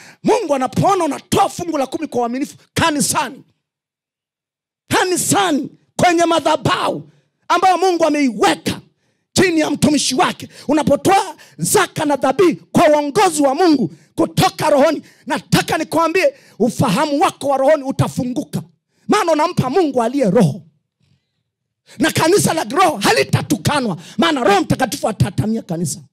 Mungu anapoona unatoa fungu la 10 kwa uaminifu kanisani, kwenye madhabahu ambayo Mungu ameiweka chini ya mtumishi wake, unapotoa zaka na dhabihu kwa uongozi wa Mungu kutoka rohoni, nataka nikwambie ufahamu wako wa rohoni utafunguka. Maana unampa Mungu aliye roho. Na kanisa la roho halitatukanwa, maana Roho Mtakatifu atatamia kanisa.